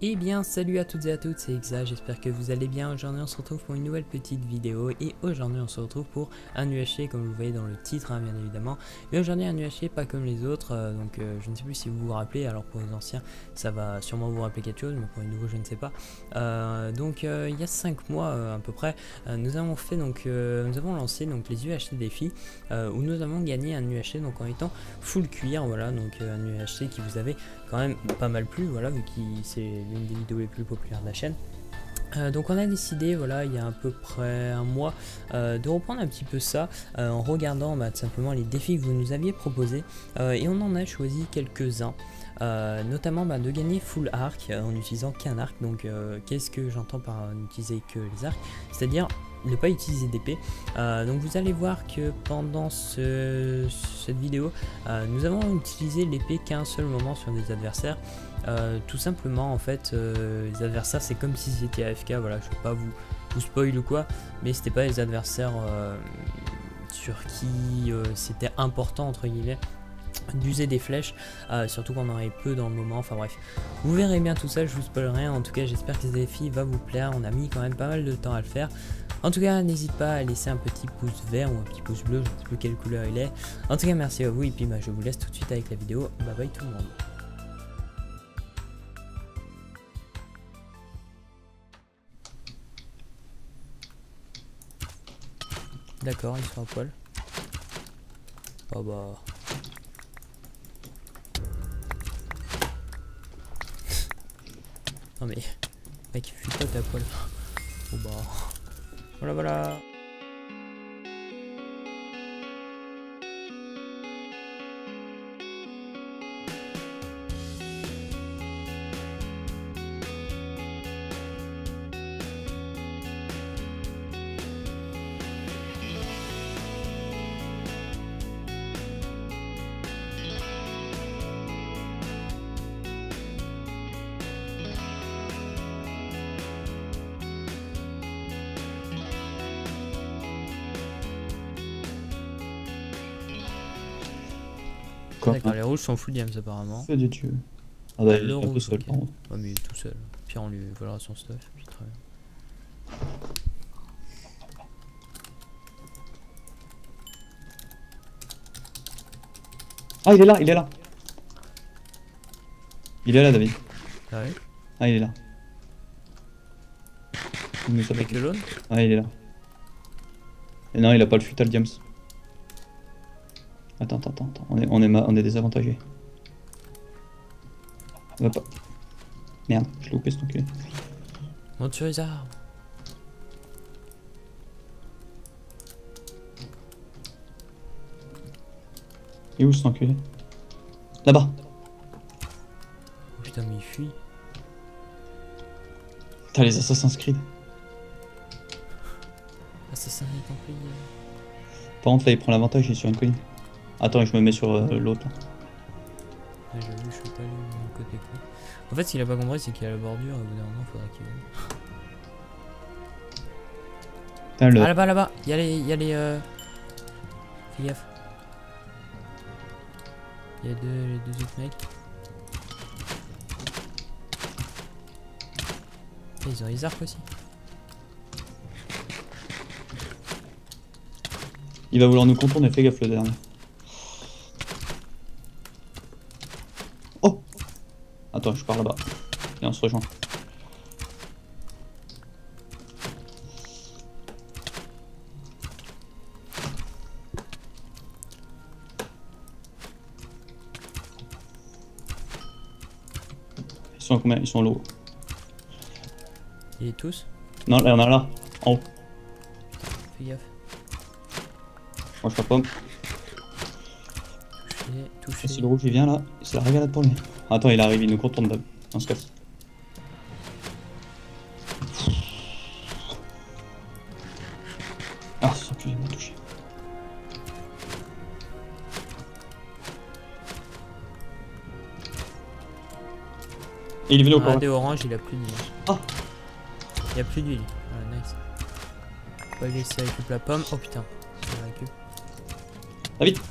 Eh bien salut à toutes et à toutes, c'est Exa, j'espère que vous allez bien. Aujourd'hui on se retrouve pour une nouvelle petite vidéo et aujourd'hui on se retrouve pour un UHC comme vous le voyez dans le titre hein, bien évidemment. Mais aujourd'hui un UHC pas comme les autres, je ne sais plus si vous vous rappelez, alors pour les anciens ça va sûrement vous rappeler quelque chose mais pour les nouveaux je ne sais pas. Il y a 5 mois à peu près, nous avons lancé donc les UHC défis où nous avons gagné un UHC donc en étant full cuir, voilà, donc un UHC qui vous avait quand même pas mal plu, voilà, vu que c'est l'une des vidéos les plus populaires de la chaîne. Donc on a décidé, voilà, il y a à peu près un mois, de reprendre un petit peu ça en regardant tout simplement les défis que vous nous aviez proposés et on en a choisi quelques-uns. Notamment de gagner full arc en n'utilisant qu'un arc. Donc qu'est-ce que j'entends par n'utiliser que les arcs, c'est-à-dire ne pas utiliser d'épée. Donc vous allez voir que pendant cette vidéo nous avons utilisé l'épée qu'à un seul moment sur des adversaires. Tout simplement en fait les adversaires c'est comme si c'était AFK, voilà, je ne veux pas vous spoil ou quoi, mais c'était pas les adversaires sur qui c'était important entre guillemets d'user des flèches, surtout qu'on en avait peu dans le moment, enfin bref, vous verrez bien tout ça, je vous spoil rien. En tout cas j'espère que ce défi va vous plaire, on a mis quand même pas mal de temps à le faire. En tout cas n'hésite pas à laisser un petit pouce vert ou un petit pouce bleu, je ne sais plus quelle couleur il est. En tout cas merci à vous et puis je vous laisse tout de suite avec la vidéo, bye bye tout le monde. D'accord, ils sont à poil. Oh bah... Non mais... Mec, fuis pas, t'es à poil. Oh bah... Voilà, voilà. D'accord, les rouges sont full diams apparemment. Feu de Dieu. Ah bah il est le un peu rouge, seul. okay. Ouais, mais il est tout seul. Puis on lui volera son stuff. Puis très bien. Ah il est là, il est là. Il est là David. Ah ouais. Ah il est là. Avec le jaune. Ah il est là. Et non il a pas le futal diams. Attends, on est désavantagé. Va pas. Merde, je l'ai loupé cet enculé. Monte sur les arbres. Il est où cet enculé? Là-bas. Oh putain mais il fuit. T'as les Assassin's Creed. Assassin des Templiers. Par contre là il prend l'avantage, il est sur une colline. Attends, je me mets sur l'autre là. Ouais, j'avoue, je suis pas allé de mon côté quoi. En fait, ce qu'il a pas compris, c'est qu'il y a la bordure et au bout d'un moment, faudra qu'il vienne. Ah là-bas, il y a les Fais gaffe. Il y a les deux autres mecs. Et ils ont les arcs aussi. Il va vouloir nous contourner, fais gaffe le dernier. Oh! Attends, je pars là-bas. Et on se rejoint. Ils sont à combien? Ils sont en haut. Il est tous? Non, là, il y en a là, en haut. Fais gaffe. Moi je pomme. Touché. Si le rouge il vient là, c'est la régalade pour lui. Attends, il arrive, il nous contourne d'ab. On se casse. Ah, ce enculé m'a touché. Et il est venu au corps. Regardez orange, il a plus d'huile. Ah. Il a plus d'huile. Voilà, nice. On va laisser récupérer la pomme. Oh putain, il récupère. Ah vite.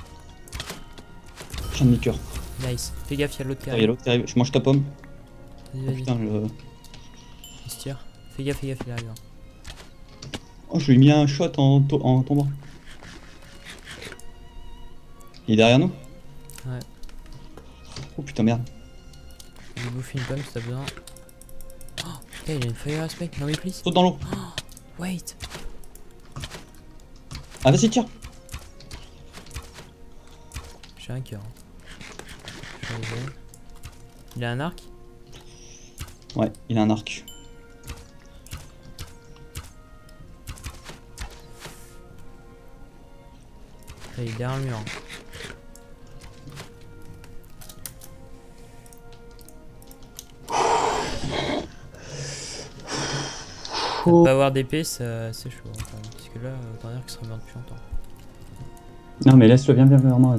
J'ai un demi-cœur. Nice. Fais gaffe, il y a l'autre qui Il y a l'autre qui arrive. Je mange ta pomme. Vas-y, Oh vas-y. putain, Il se tire. Fais gaffe, il arrive. Hein. Oh, je lui ai mis un shot en tombant. Il est derrière nous? Ouais. Oh putain, merde. J'ai bouffé une pomme si t'as besoin. Oh, putain, il a une fire aspect. Non, mais please. Saute dans l'eau. Oh, wait. Ah, vas-y, tire. J'ai un cœur. Je suis arrivé. Il a un arc? Ouais, il a un arc. Il est derrière le mur. Oh. Pas avoir d'épée, c'est chaud. Hein, quand même, parce que là, autant dire que ça remonte depuis longtemps. Non, mais laisse-le, viens vers moi.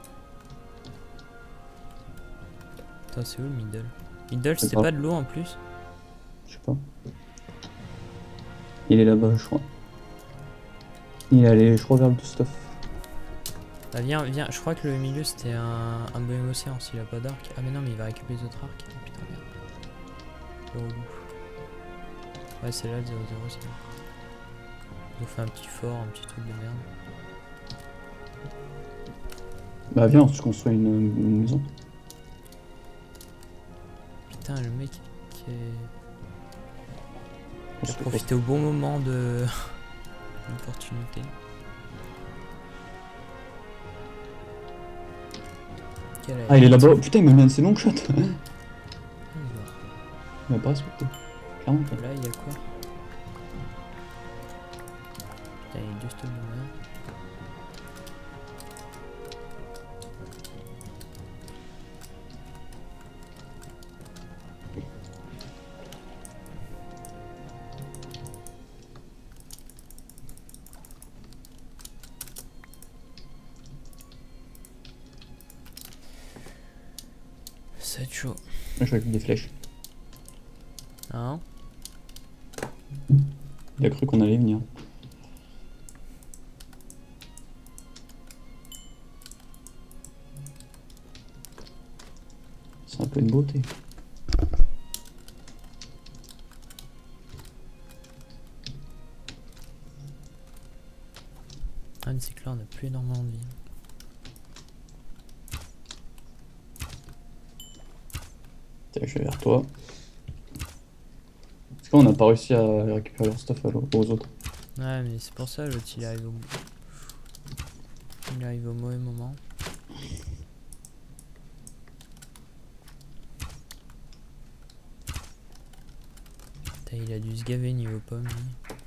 Attends, c'est où le middle? Middle, Je sais c'était pas. pas de l'eau en plus? Je sais pas. Il est là-bas, je crois. Il est allé, je crois, vers le stuff. Bah viens, je crois que le milieu c'était un bohème océan s'il a pas d'arc. Ah mais non mais il va récupérer les autres arcs. Oh, putain merde. Le relou. Ouais c'est là le 0-0 c'est bon. Il nous fait un petit fort, un petit truc de merde. Bah viens, on se construit une maison. Putain le mec qui On a se profité au bon moment de l'opportunité. Ah, il est là-bas. Putain, il m'a mis un de ses longs shots. Alors, Il m'a pas respecté. Clairement pas. là il y a quoi? Putain il y a deux stocks de merde. Ça va être chaud. Là, je vais avec des flèches. Hein? Il a cru qu'on allait venir. C'est un peu une beauté. Ah mais c'est que là on a plus énormément de vie. Tiens, je vais vers toi. Parce qu'on n'a pas réussi à récupérer leur stuff aux autres. Ouais mais c'est pour ça l'autre il arrive au bout. Il arrive au mauvais moment. Putain, il a dû se gaver niveau pomme lui.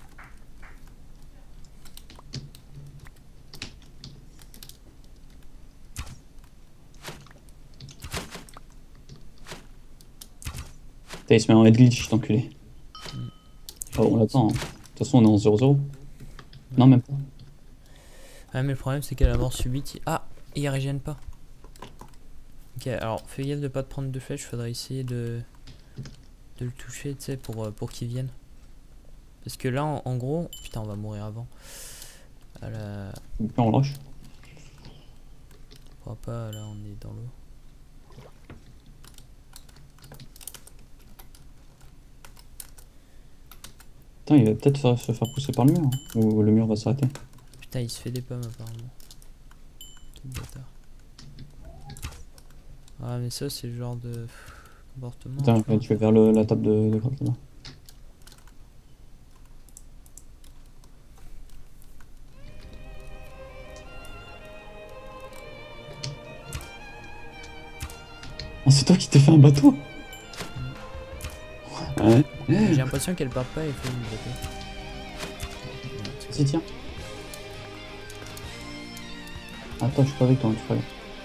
Putain, il se met en head glitch, cet enculé. Oh, on l'attend. Hein. De toute façon, on est en 0-0. Non, même pas. Ah mais le problème c'est qu'à la mort subite, ah, il régène pas. Ok, alors fais gaffe de pas te prendre de flèches, faudrait essayer de le toucher, tu sais, pour qu'il vienne. Parce que là, en gros, putain, on va mourir avant. À la... On rush. Je crois pas, là, on est dans l'eau. Putain, il va peut-être se faire pousser par le mur. Hein. Ou le mur va s'arrêter. Putain, il se fait des pommes apparemment. Quel bâtard. Ah, mais ça, c'est le genre de comportement. Putain, tu vas vers la table de crack là-bas. Ah, c'est toi qui t'es fait un bateau? Ouais. J'ai l'impression qu'elle part pas et fait une bateau. Si, tiens. Attends, je suis pas avec toi, tu peux aller.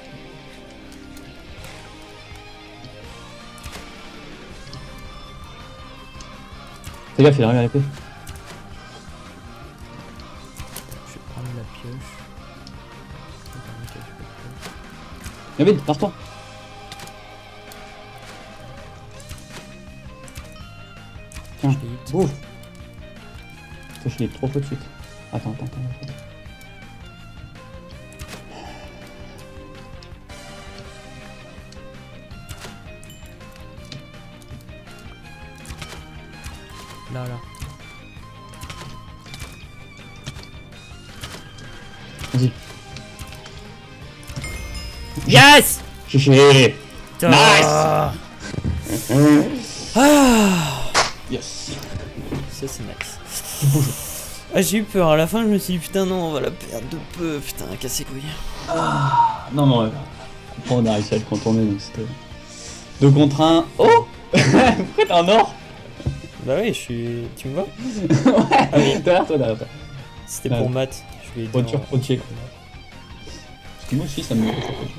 Fais gaffe, il arrive à l'épée. Je vais prendre la pioche. Viens vite, pars-toi. Tiens, Je l'ai hit. bouffe. Putain, je l'ai trop peu de suite. Attends. Là. Vas-y. Yes! Chiché. Ah, Yes. ça c'est nice. Ah, j'ai eu peur, à la fin je me suis dit putain non on va la perdre de peu, putain casse les couilles. Non, mais ouais. Après, on a réussi à le contourner, donc c'était 2 contre 1. Oh. Pourquoi t'es en or? Bah oui, je suis... Tu me vois? Ouais, Ah oui. derrière toi. C'était Ah, pour Matt. Je vais Voiture potier. Parce que moi aussi, ça me...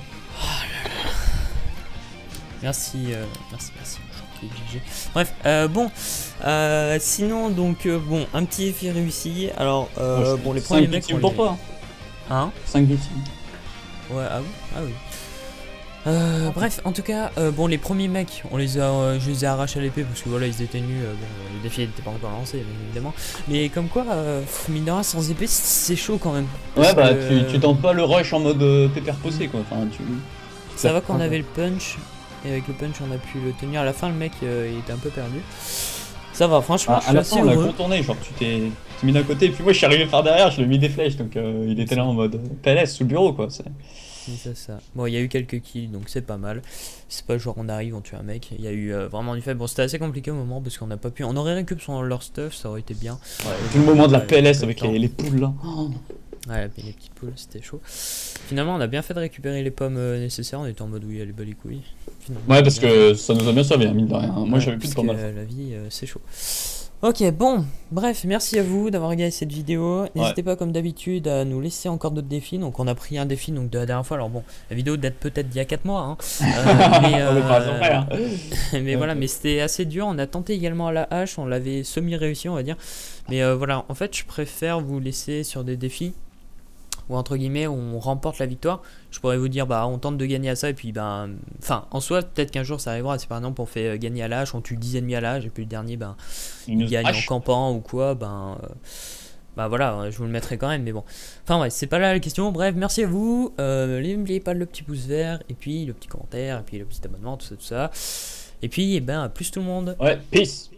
Merci. Ok, GG. Bref, bon. Sinon, donc, bon, un petit défi réussi. Alors, bon, les premiers mecs. 5 victimes pour toi. Hein? 5 victimes. Ouais, ah oui? Ah oui. Bref, en tout cas, bon, les premiers mecs, je les ai arrachés à l'épée parce que voilà, ils étaient nus. Bon, le défi n'était pas encore lancé, bien évidemment. Mais comme quoi, mine de rien, sans épée, c'est chaud quand même. Ouais, bah, tu tentes pas le rush en mode pépère posé, quoi. Enfin, Ça va qu'on avait le punch, et avec le punch, on a pu le tenir. À la fin, le mec, il était un peu perdu. Ça va, franchement, je suis assez on l'a heureux. contourné, genre, tu t'es mis d'un côté, et puis moi, je suis arrivé par derrière, je lui ai mis des flèches, donc il était là en mode PLS sous le bureau, quoi. C'est ça. Bon, il y a eu quelques kills, donc c'est pas mal. C'est pas genre on arrive, on tue un mec. Il y a eu vraiment du fait. Bon, c'était assez compliqué au moment parce qu'on n'a pas pu. On aurait récup sur leur stuff, ça aurait été bien. Ouais, tout le moment de la PLS avec les poules là. Oh. Ouais, les petites poules, c'était chaud. Finalement, on a bien fait de récupérer les pommes nécessaires. On était en mode oui, allez, bas les couilles. Finalement, ouais, parce que ça nous a bien servi, mine de rien. Moi, ouais, j'avais plus de pommes. La vie, c'est chaud. Ok, bon, bref, merci à vous d'avoir regardé cette vidéo. N'hésitez pas, comme d'habitude, à nous laisser encore d'autres défis. Donc, on a pris un défi donc, de la dernière fois. Alors, bon, la vidéo date peut-être d'il y a 4 mois. Hein. Mais voilà, mais c'était assez dur. On a tenté également à la hache. On l'avait semi-réussi, on va dire. Mais voilà, en fait, je préfère vous laisser sur des défis où entre guillemets on remporte la victoire. Je pourrais vous dire bah on tente de gagner à ça et puis ben enfin en soi peut-être qu'un jour ça arrivera. Si par exemple on fait gagner à l'âge, on tue 10 ennemis à l'âge et puis le dernier ben il gagne en campant ou quoi, ben bah voilà, je vous le mettrai quand même, mais bon. Enfin ouais, c'est pas là la question. Bref, merci à vous. N'oubliez pas le petit pouce vert et puis le petit commentaire et puis le petit abonnement, tout ça. Et puis ben à plus tout le monde. Ouais, peace.